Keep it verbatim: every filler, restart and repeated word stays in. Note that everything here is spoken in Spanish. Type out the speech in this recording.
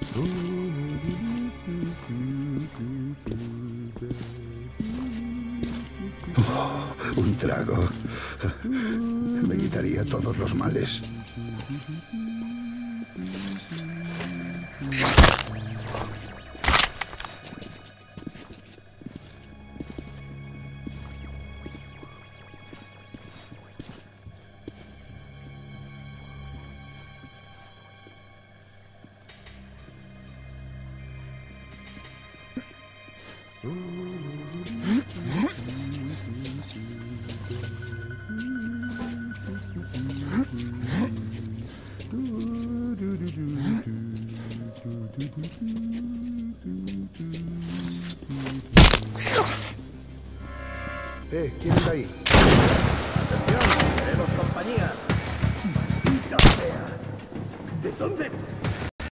Oh, un trago. Me quitaría todos los males. Eh, ¿quién está ahí?